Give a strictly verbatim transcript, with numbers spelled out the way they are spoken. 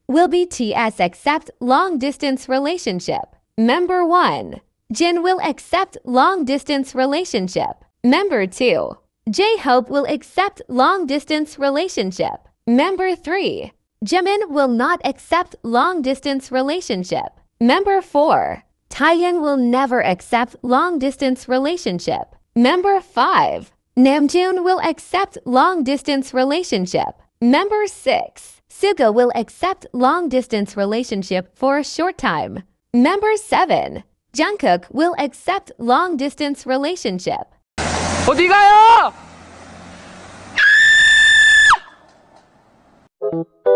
Will B T S accept long-distance relationship? Member one. Jin will accept long-distance relationship. Member two. J-Hope will accept long-distance relationship. Member three. Jimin will not accept long-distance relationship. Member four. Taehyung will never accept long-distance relationship. Member five. Namjoon will accept long-distance relationship. Member six. Suga will accept long-distance relationship for a short time. Member seven. Jungkook will accept long-distance relationship. 어디 가요?